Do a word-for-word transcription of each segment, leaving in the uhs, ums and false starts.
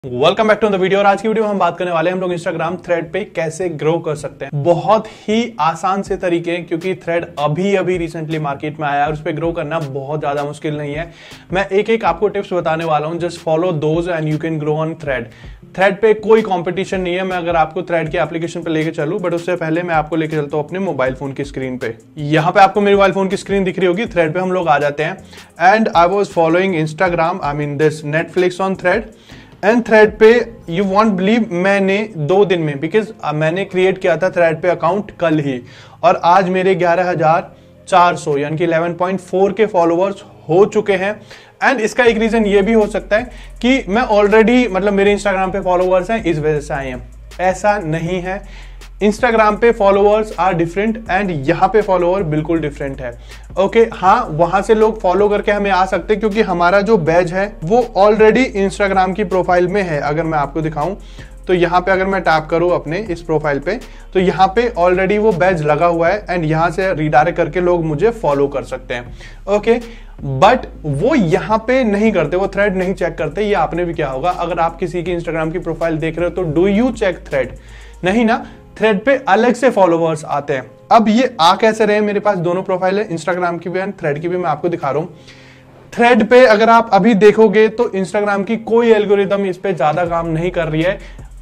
Welcome back to the video. और आज की वीडियो में हम बात करने वाले हैं हम लोग इंस्टाग्राम थ्रेड पे कैसे ग्रो कर सकते हैं। बहुत ही आसान से तरीके हैं क्योंकि थ्रेड अभी अभी रिसेंटली मार्केट में आया है और उस पर ग्रो करना बहुत ज्यादा मुश्किल नहीं है। मैं एक एक आपको टिप्स बताने वाला हूं। Just follow those and you can grow on Thread. Thread पे कोई कंपटीशन नहीं है। मैं अगर आपको थ्रेड के एप्लीकेशन पे लेके चलूं, बट उससे पहले मैं आपको लेके चलता हूं अपने मोबाइल फोन की स्क्रीन पे। यहाँ पे आपको मेरे मोबाइल फोन की स्क्रीन दिख रही होगी। थ्रेड पे हम लोग आ जाते हैं and I was following Instagram, I mean this Netflix on Thread and Thread पे यू वॉन्ट बिलीव मैंने दो दिन में, बिकॉज मैंने क्रिएट किया था थ्रेड पे अकाउंट कल ही और आज मेरे ग्यारह हजार चार सौ यानी कि ग्यारह पॉइंट चार के फॉलोअर्स हो चुके हैं। एंड इसका एक रीजन ये भी हो सकता है कि मैं ऑलरेडी मतलब मेरे इंस्टाग्राम पे फॉलोअर्स हैं, इस वजह से आए हैं। ऐसा नहीं है। इंस्टाग्राम पे फॉलोअर्स आर डिफरेंट एंड यहाँ पे फॉलोअर बिल्कुल डिफरेंट है। ओके okay, हाँ, वहां से लोग फॉलो करके हमें आ सकते हैं क्योंकि हमारा जो बैज है वो ऑलरेडी इंस्टाग्राम की प्रोफाइल में है। अगर मैं आपको दिखाऊं तो यहाँ पे अगर मैं टैप करूं अपने इस प्रोफाइल पे तो यहाँ पे ऑलरेडी वो बैज लगा हुआ है एंड यहाँ से रीडायरेक्ट करके लोग मुझे फॉलो कर सकते हैं। ओके okay, बट वो यहाँ पे नहीं करते, वो थ्रेड नहीं चेक करते। ये आपने भी क्या होगा, अगर आप किसी की इंस्टाग्राम की प्रोफाइल देख रहे हो तो डू यू चेक थ्रेड? नहीं ना। थ्रेड पे अलग से फॉलोवर्स आते हैं। अब ये आ कैसे रहे? मेरे पास दोनों प्रोफाइल है, इंस्टाग्राम की भी एंड थ्रेड की भी। मैं आपको दिखा रहा हूं। थ्रेड पे अगर आप अभी देखोगे तो इंस्टाग्राम की कोई एल्गोरिदम इस पे ज्यादा काम नहीं कर रही है।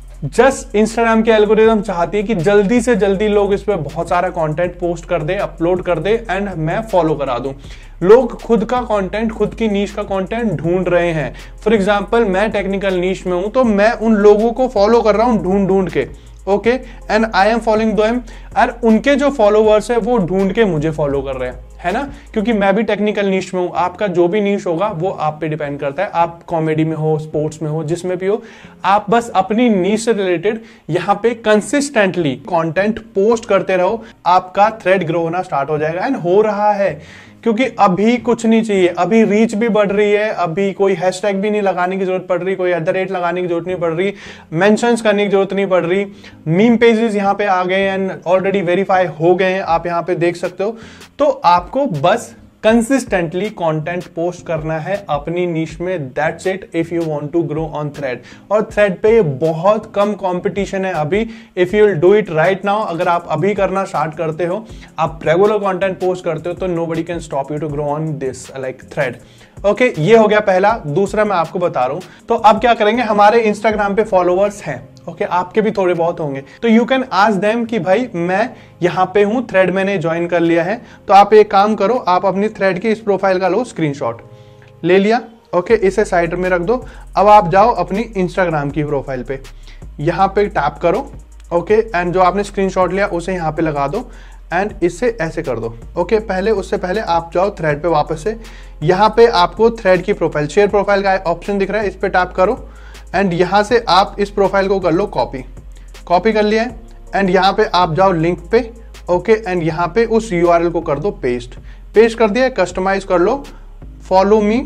जस्ट इंस्टाग्राम की एल्गोरिदम चाहती है कि जल्दी से जल्दी लोग इस पे बहुत सारा कंटेंट पोस्ट कर दे, अपलोड कर दे एंड मैं फॉलो करा दूं। लोग खुद का कंटेंट, खुद की नीश का कंटेंट ढूंढ रहे हैं। फॉर एग्जांपल मैं टेक्निकल नीश में हूं तो मैं उन लोगों को फॉलो कर रहा हूं ढूंढ ढूंढ के। Okay, and I am following them और उनके जो फॉलोवर्स है वो ढूंढ के मुझे फॉलो कर रहे हैं, है ना। क्योंकि मैं भी टेक्निकल नीश में हूं। आपका जो भी नीश होगा वो आप पे डिपेंड करता है। आप कॉमेडी में हो, स्पोर्ट्स में हो, जिसमें भी हो, आप बस अपनी नीश से रिलेटेड यहाँ पे कंसिस्टेंटली कंटेंट पोस्ट करते रहो, आपका थ्रेड ग्रो होना स्टार्ट हो जाएगा। एंड हो रहा है क्योंकि अभी कुछ नहीं चाहिए, अभी रीच भी बढ़ रही है, अभी कोई हैशटैग भी नहीं लगाने की जरूरत पड़ रही, कोई एट द रेट लगाने की जरूरत नहीं पड़ रही, मेंशंस करने की जरूरत नहीं पड़ रही। मीम पेजेस यहाँ पे आ गए एंड ऑलरेडी वेरीफाई हो गए हैं, आप यहाँ पे देख सकते हो। तो आपको बस कंसिस्टेंटली कंटेंट पोस्ट करना है अपनी नीश में। That's it if you want to grow on Thread. और थ्रेड पे बहुत कम कंपटीशन है अभी। If you will do it right now, अगर आप अभी करना स्टार्ट करते हो, आप रेगुलर कंटेंट पोस्ट करते हो, तो nobody can stop you to grow on this like Thread. Okay okay, ये हो गया पहला। दूसरा मैं आपको बता रहा हूं। तो अब क्या करेंगे, हमारे इंस्टाग्राम पे फॉलोअर्स हैं, ओके okay, आपके भी थोड़े बहुत होंगे, तो यू कैन आस्क देम कि भाई मैं यहाँ पे हूं, थ्रेड मैंने ज्वाइन कर लिया है। तो आप एक काम करो, आप अपनी थ्रेड की इस प्रोफाइल का लो स्क्रीनशॉट, ले लिया, ओके okay, इसे साइड में रख दो। अब आप जाओ अपनी इंस्टाग्राम की प्रोफाइल पे, यहाँ पे टैप करो, ओके okay, एंड जो आपने स्क्रीनशॉट लिया उसे यहाँ पे लगा दो एंड इससे ऐसे कर दो। ओके okay, पहले उससे पहले आप जाओ थ्रेड पे वापस से, यहाँ पे आपको थ्रेड की प्रोफाइल, शेयर प्रोफाइल का ऑप्शन दिख रहा है, इस पे टैप करो एंड यहाँ से आप इस प्रोफाइल को कर लो कॉपी। कॉपी कर लिया है एंड यहाँ पे आप जाओ लिंक पे, ओके okay, एंड यहाँ पे उस यूआरएल को कर दो पेस्ट। पेस्ट कर दिया, कस्टमाइज कर लो, फॉलो मी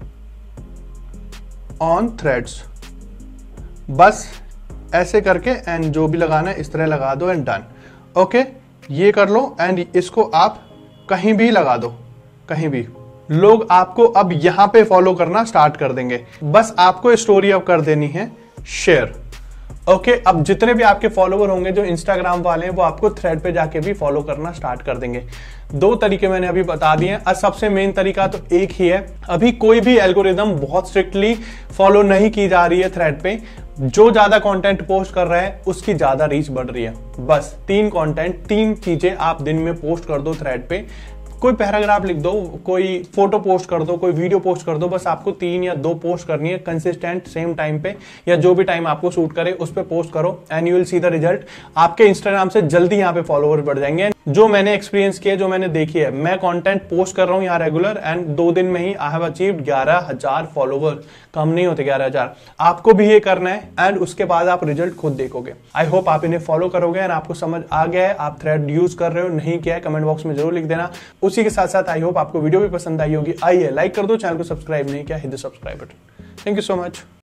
ऑन थ्रेड्स, बस ऐसे करके एंड जो भी लगाना है इस तरह लगा दो एंड डन। ओके, ये कर लो एंड इसको आप कहीं भी लगा दो, कहीं भी। लोग आपको अब यहां पे फॉलो करना स्टार्ट कर देंगे। बस आपको स्टोरी अब कर देनी है शेयर। ओके okay, अब जितने भी आपके फॉलोवर होंगे जो इंस्टाग्राम वाले हैं वो आपको थ्रेड पे जाके भी फॉलो करना स्टार्ट कर देंगे। दो तरीके मैंने अभी बता दिए हैं और सबसे मेन तरीका तो एक ही है। अभी कोई भी एल्गोरिदम बहुत स्ट्रिक्टली फॉलो नहीं की जा रही है थ्रेड पे। जो ज्यादा कंटेंट पोस्ट कर रहा है उसकी ज्यादा रीच बढ़ रही है। बस तीन कंटेंट, तीन चीजें आप दिन में पोस्ट कर दो थ्रेड पे। कोई पैराग्राफ लिख दो, कोई फोटो पोस्ट कर दो, कोई वीडियो पोस्ट कर दो, बस आपको तीन या दो पोस्ट करनी है कंसिस्टेंट सेम टाइम पे, या जो भी टाइम आपको सूट करे उस पे पोस्ट करो and you will see the result. आपके इंस्टाग्राम से जल्दी यहाँ पे फॉलोअर बढ़ जाएंगे। जो मैंने एक्सपीरियंस किया, जो मैंने देखी है, मैं कंटेंट पोस्ट कर रहा हूँ यहाँ रेगुलर एंड दो दिन में ही आई हैव अचीव्ड ग्यारह हजार फॉलोवर। कम नहीं होते ग्यारह हजार। आपको भी ये करना है एंड उसके बाद आप रिजल्ट खुद देखोगे। आई होप आप इन्हें फॉलो करोगे एंड आपको समझ आ गया है। आप थ्रेड यूज कर रहे हो, नहीं किया है, कमेंट बॉक्स में जरूर लिख देना। उसी के साथ साथ आई होप आपको वीडियो भी पसंद आई होगी। आइए लाइक कर दो, चैनल को सब्सक्राइब नहीं किया, hit the subscribe button. Thank you so much.